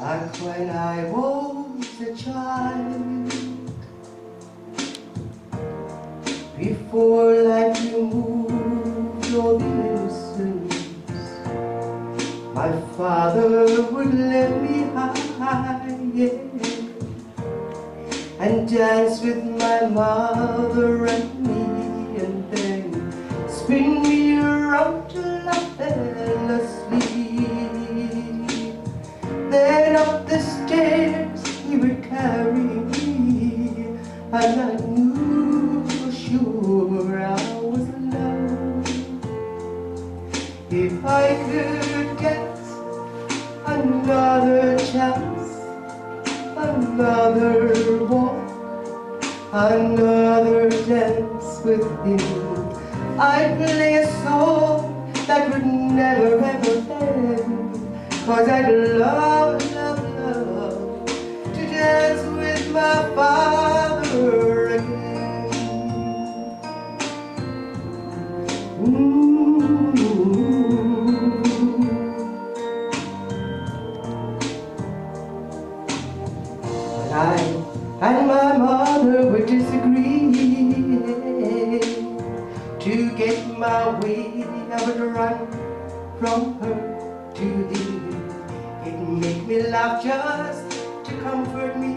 back when I was a child, before life removed all the innocence, my father would let me high, yeah, and dance with my mother and me, and then spin me around till I fell asleep. Then up the stairs he would carry me, and I knew for sure I was alone. If I could get another chance, another walk, another dance with him, I'd play a song that would never ever end, 'cause I'd love, love, love to dance with my father again. When I and my mother would disagree, to get my way I would run from her to thee. It make me laugh just to comfort me,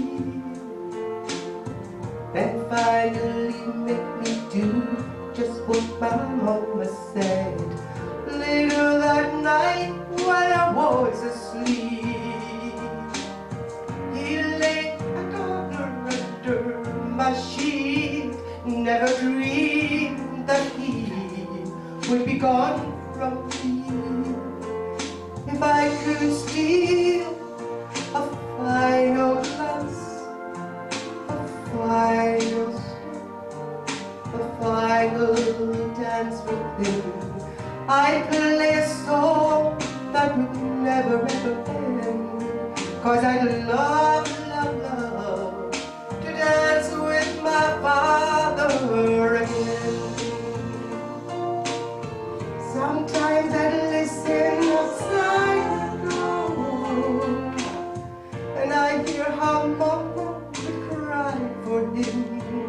and finally make me do just what my mama said. Later that night while I was asleep, he laid a dollar under my sheet. Never dreamed that he would be gone from me. If I could steal a final glance, a final step, a final dance with him, I'd play a song that would never ever end, 'cause I'd love, love, love to dance with my father again. Sometimes I'd listen outside the door, and I hear how Mama would cry for him.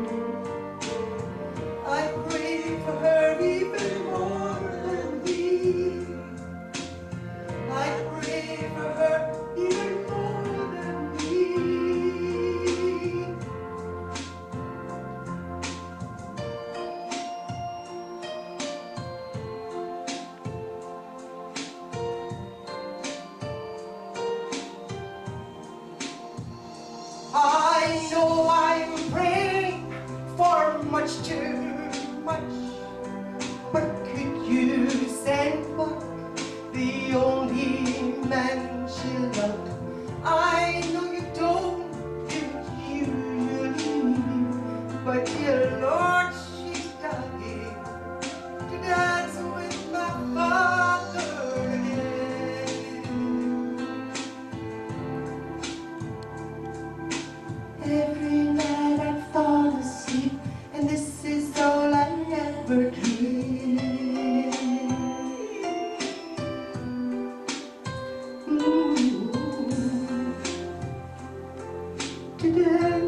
I pray for her even more than me. I pray for her even more than me. I know I'm praying for much too much, but could you send back the only man she loved? I know you don't do it usually, but dear Lord, she's dying to dance with my father again. Every night I fall asleep, and this is all I ever dream. Today